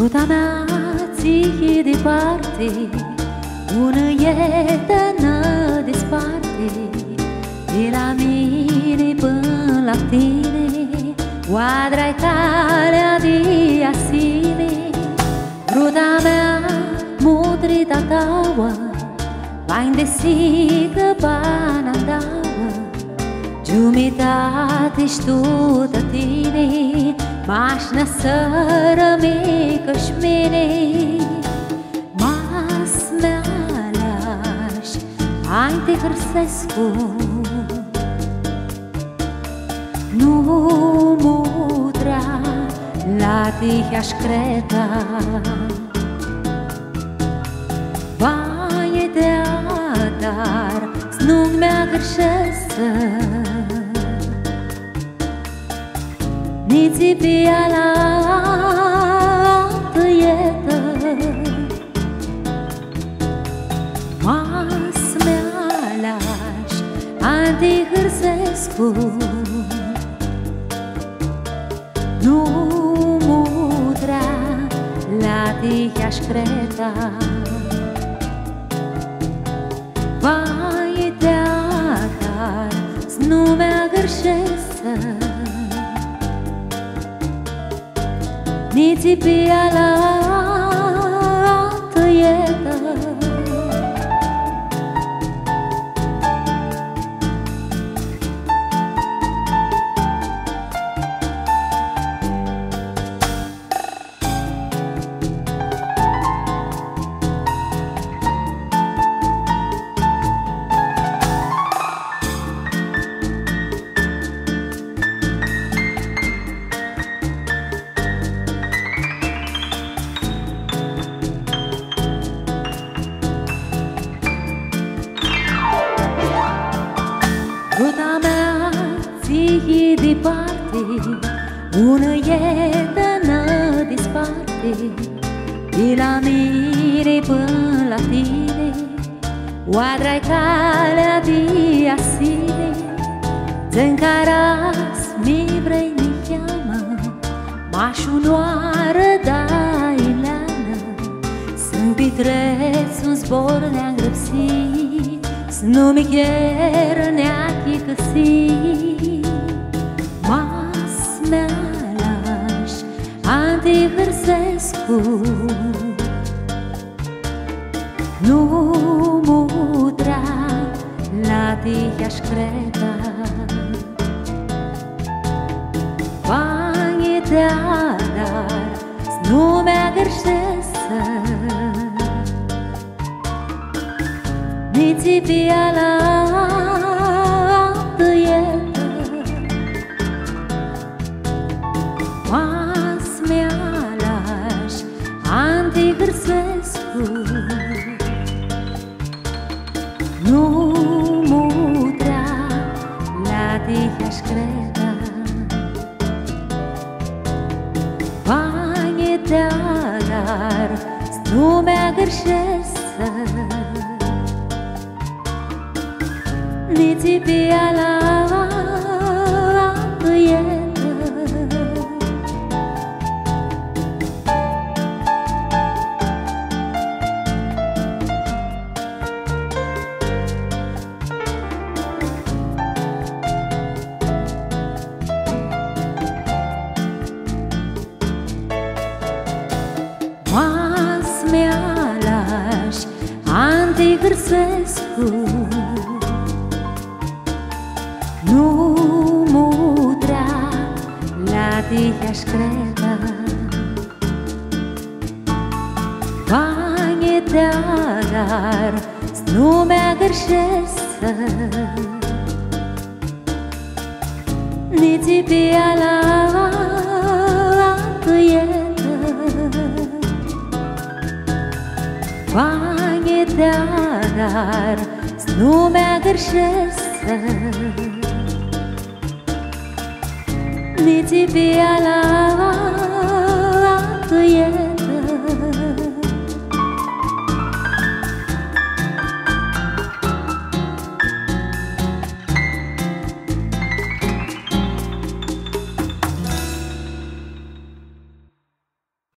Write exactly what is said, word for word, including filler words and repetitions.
Ruta mea ție departe, una ietenă desparte, de la mine până la tine, quadra-i calea de a sine. Ruta mea mudrita taua, vai indesică banandaua, Jumitate ștută tine, mașna sără mică-și mine. Mas me-alaș, hai te hârsescu, nu mudra la tihea-și creta. Vai de-adar, snung mea gârșesă, nici pe ala tăietă. Mas me-alaș, anti-hârsescu, nu mudra la tihea-și creta. Vai de-adar, nu mea gârșesă, nici pe ala tăietă. Ruta mea ție departe, una ietenă desparte, de la mine până la tine, quadra-i calea de a sine. Zâncaras mi vrei mi cheamă, m-aș unoară da-i-leană, sunt pitreț un zbor ne-am grăbsit, nu mi chiar ne-achi căsi. Mas me-alaș, anti-hârsescu, nu mudra la tihea-și creta. Vai de-adar, nu mea gârșesă, nici pe ala tăietă. Mas me-alaș, anti-hârsescu, nu mudra la tihea-și creta. Vai de-adar, nu mea gârșesă, nici pe ala tăietă. Mas me-alaș, anti-hârsescu, nu mudra la tihea-și creta. Vai de-adar, nu mea gârșesă, nici pe ala tăietă. Vai de-adar, nu mea gârșesă, nici pe ala tăietă.